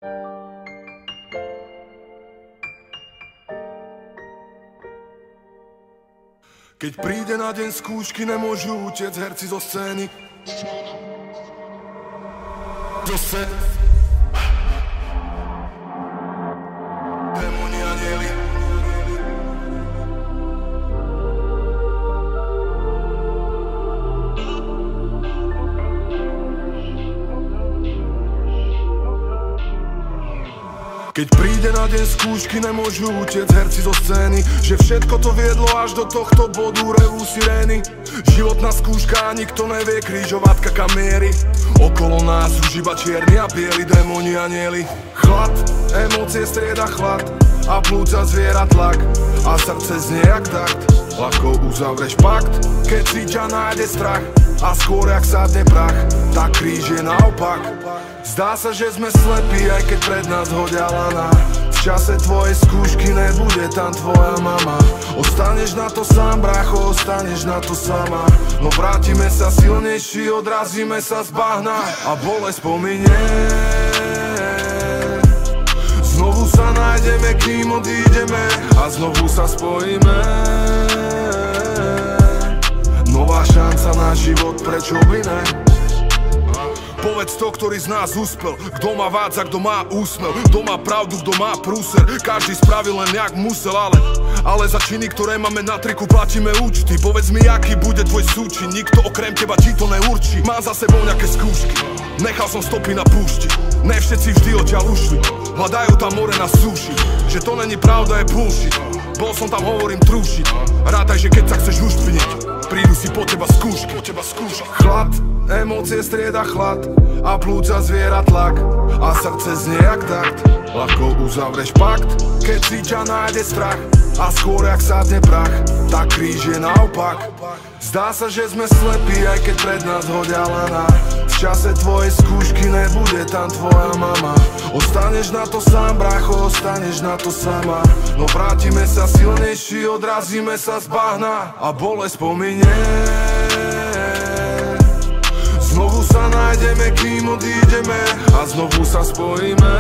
Keď príde na deň skúšky, nemôžu utiec herci zo scény. Démoni anjeli. Keď príde na deň skúšky, nemôžu utiec herci zo scény. Že všetko to viedlo až do tohto bodu, revú sirény. Životná skúška, nikto nevie, krížovatka kam mierí. Okolo nás už iba čierni a bieli, démoni anjeli. Chlad, emócie strieda chlad a plúca zviera tlak a srdce znie jak takt. Ľahko uzavreš pakt, keď si ťa nájde strach a skôr jak sadne prach, tak kríž je naopak. Zdá sa, že sme slepí, aj keď pred nás hodia lana. V čase tvojej skúšky nebude tam tvoja mama. Ostaneš na to sám, brácho, ostaneš na to sama. No vrátime sa silnejší, odrazíme sa z bahna a bolesť pominie. Znovu sa nájdeme, kým odídeme a znovu sa spojíme. Nová šanca na život, prečo by ne? Povedz to, ktorý z nás uspel. Kto má vádza, kto má úsmev. Kto má pravdu, kto má prúser. Každý spravil len jak musel, ale za činy, ktoré máme na triku, platíme účty. Povedz mi, aký bude tvoj súčin. Nikto okrem teba ti to neurčí. Mám za sebou nejaké skúšky, nechal som stopy na púšti. Ne všetci vždy odtiaľ ušli, hľadajú tam more na súši. Že to není pravda, je bullshit. Bol som tam, hovorím, trúšiť. Rátaj, že keď sa chceš ušpiniť, prídu si po teba skúšky. Chlad, emócie strieda chlad a plúca zviera tlak a srdce znie jak takt. Ľahko uzavreš pakt, keď si ťa nájde strach a skôr jak sadne prach, tak kríž je naopak. Zdá sa, že sme slepí, aj keď pred nás hodia lana. V čase tvojej skúšky nebude tam tvoja mama. Ostaneš na to sám, brácho, ostaneš na to sama. No vrátime sa silnejší, odrazíme sa z bahna a bolesť pominie. Znovu sa nájdeme, kým odídeme a znovu sa spojíme.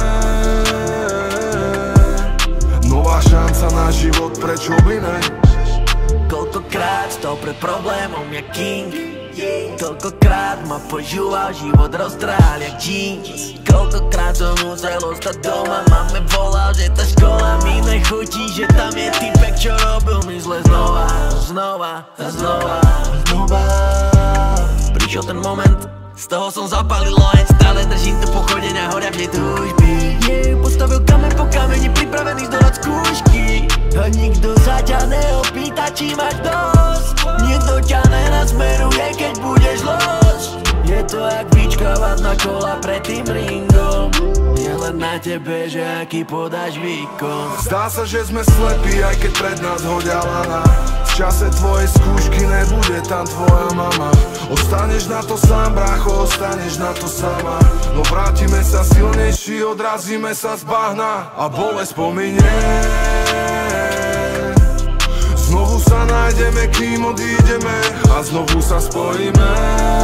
Nová šanca na život, prečo by ne? Koľkokrát stál pred problémom jak king. Koľkokrát ma počúval, život roztrhal jak jeans. Koľkokrát som musel ostať doma, máme volal, že tá škola mi nechutí. Že tam je typek, čo robil mi zle znova, znova a znova, znova. Prišiel ten moment, z toho som zapálil loheň. Stále držím to pochodenia, horia v nej túžby. Postavil kameň po kameni, pripravený zdolať skúšky. A nikto sa ťa neopýta, či máš dosť. Nikto ťa nenasmeruje, keď budeš lož. Je to jak vyčkávať na kola pred tým ringom. Je len na tebe, že aký podáš výkon. Zdá sa, že sme slepí, aj keď pred nás hodia lana. V čase tvojej skúšky nebude tam tvoja mama. Ostaneš na to sám, brácho, ostaneš na to sama. No vrátime sa silnejší, odrazíme sa z bahna a bolesť pominie. Znovu sa nájdeme, kým odídeme a znovu sa spojíme.